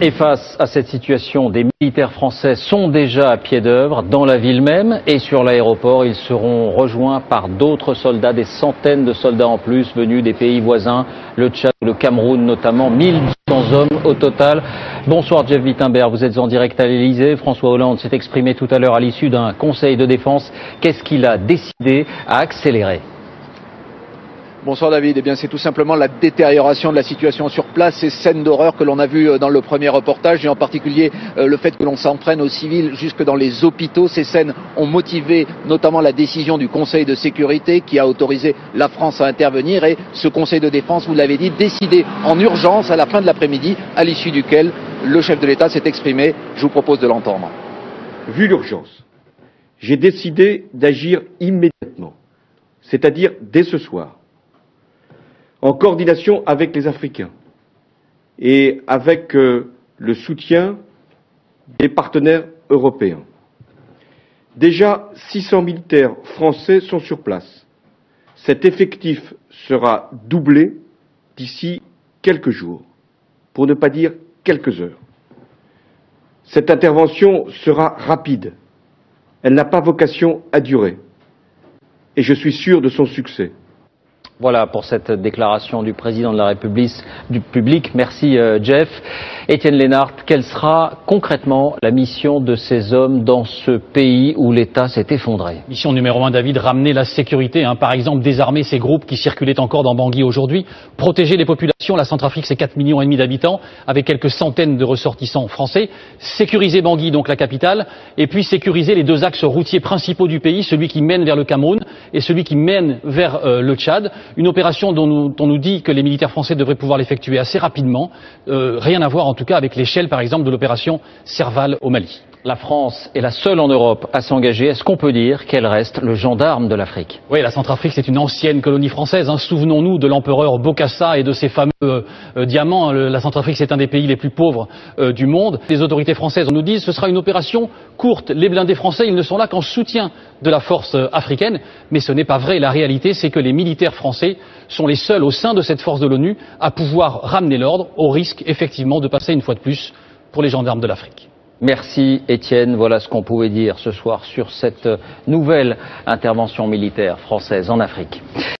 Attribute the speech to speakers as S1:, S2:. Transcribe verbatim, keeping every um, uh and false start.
S1: Et face à cette situation, des militaires français sont déjà à pied d'œuvre dans la ville même et sur l'aéroport. Ils seront rejoints par d'autres soldats, des centaines de soldats en plus venus des pays voisins, le Tchad, le Cameroun notamment, mille deux cents hommes au total. Bonsoir Jeff Wittenberg, vous êtes en direct à l'Elysée. François Hollande s'est exprimé tout à l'heure à l'issue d'un conseil de défense. Qu'est-ce qu'il a décidé à accélérer ?
S2: Bonsoir David, eh bien c'est tout simplement la détérioration de la situation sur place, ces scènes d'horreur que l'on a vues dans le premier reportage et en particulier euh, le fait que l'on s'en prenne aux civils jusque dans les hôpitaux. Ces scènes ont motivé notamment la décision du Conseil de sécurité qui a autorisé la France à intervenir et ce Conseil de défense, vous l'avez dit, décidé en urgence à la fin de l'après-midi, à l'issue duquel le chef de l'État s'est exprimé. Je vous propose de l'entendre.
S3: Vu l'urgence, j'ai décidé d'agir immédiatement, c'est-à-dire dès ce soir, en coordination avec les Africains et avec euh, le soutien des partenaires européens. Déjà, six cents militaires français sont sur place. Cet effectif sera doublé d'ici quelques jours, pour ne pas dire quelques heures. Cette intervention sera rapide. Elle n'a pas vocation à durer. Et je suis sûr de son succès.
S1: Voilà pour cette déclaration du président de la République. Du public. Merci euh, Jeff. Étienne Lénart, quelle sera concrètement la mission de ces hommes dans ce pays où l'État s'est effondré?
S4: Mission numéro un, David, ramener la sécurité. Hein. Par exemple, désarmer ces groupes qui circulaient encore dans Bangui aujourd'hui. Protéger les populations. La Centrafrique, c'est quatre millions et demi d'habitants, avec quelques centaines de ressortissants français. Sécuriser Bangui, donc la capitale. Et puis sécuriser les deux axes routiers principaux du pays, celui qui mène vers le Cameroun et celui qui mène vers euh, le Tchad. Une opération dont, nous, dont on nous dit que les militaires français devraient pouvoir l'effectuer assez rapidement. Euh, rien à voir en tout cas avec l'échelle par exemple de l'opération Serval au Mali.
S1: La France est la seule en Europe à s'engager. Est-ce qu'on peut dire qu'elle reste le gendarme de l'Afrique?
S4: Oui, la Centrafrique, c'est une ancienne colonie française. Hein. Souvenons-nous de l'empereur Bokassa et de ses fameux euh, euh, diamants. Le, la Centrafrique, c'est un des pays les plus pauvres euh, du monde. Les autorités françaises nous disent que ce sera une opération courte. Les blindés français, ils ne sont là qu'en soutien de la force euh, africaine. Mais ce n'est pas vrai. La réalité, c'est que les militaires français sont les seuls au sein de cette force de l'ONU à pouvoir ramener l'ordre, au risque effectivement de passer une fois de plus pour les gendarmes de l'Afrique.
S1: Merci Étienne, voilà ce qu'on pouvait dire ce soir sur cette nouvelle intervention militaire française en Afrique.